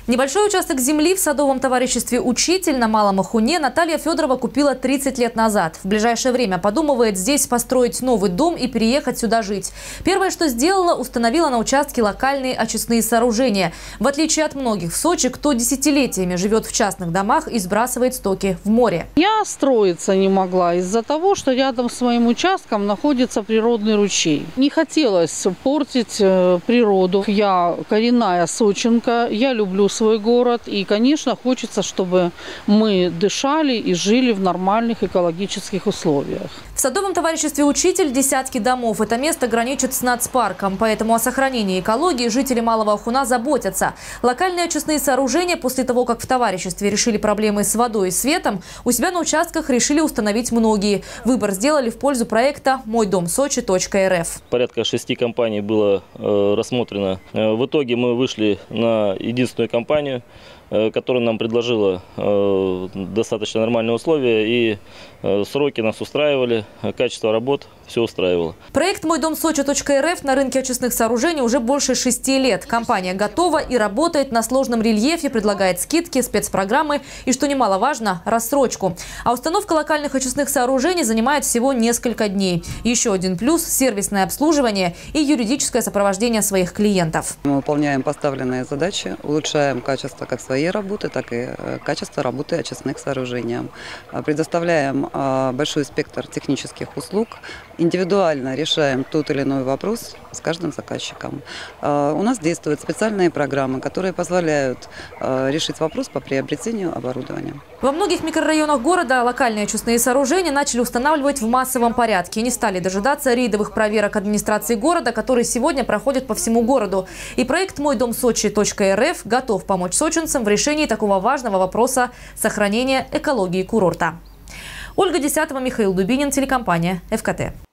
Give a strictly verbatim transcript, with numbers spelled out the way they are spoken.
Небольшой участок земли в садовом товариществе «Учитель» на Малом Ахуне Наталья Федорова купила тридцать лет назад. В ближайшее время подумывает здесь построить новый дом и переехать сюда жить. Первое, что сделала, установила на участке локальные очистные сооружения. В отличие от многих в Сочи, кто десятилетиями живет в частных домах и сбрасывает стоки в море. Я строиться не могла из-за того, что рядом с моим участком находится природный ручей. Не хотелось портить природу. Я коренная сочинка, я люблю свой город. И, конечно, хочется, чтобы мы дышали и жили в нормальных экологических условиях. В садовом товариществе «Учитель» десятки домов. Это место граничит с нацпарком. Поэтому о сохранении экологии жители Малого Ахуна заботятся. Локальные очистные сооружения после того, как в товариществе решили проблемы с водой и светом, у себя на участках решили установить многие. Выбор сделали в пользу проекта мой дом сочи точка эр эф. Порядка шести компаний было э, рассмотрено. В итоге мы вышли на единственную компанию, которая нам предложила э, достаточно нормальные условия, и э, сроки нас устраивали, качество работ все устраивало. Проект мой дом сочи точка эр эф на рынке очистных сооружений уже больше шести лет. Компания готова и работает на сложном рельефе, предлагает скидки, спецпрограммы и, что немаловажно, рассрочку. А установка локальных очистных сооружений занимает всего несколько дней. Еще один плюс – сервисное обслуживание и юридическое сопровождение своих клиентов. Мы выполняем поставленные задачи, улучшаем качество как своей работы, так и качество работы очистных сооружений. Предоставляем большой спектр технических услуг, индивидуально решаем тот или иной вопрос с каждым заказчиком. У нас действуют специальные программы, которые позволяют решить вопрос по приобретению оборудования. Во многих микрорайонах города локальные очистные сооружения начали устанавливать в массовом порядке. Не стали дожидаться рейдовых проверок администрации города, которые сегодня проходят по всему городу. И проект мой дом сочи точка эр эф готов помочь сочинцам в решении такого важного вопроса сохранения экологии курорта. Ольга Десятова, Михаил Дубинин, телекомпания эф ка тэ.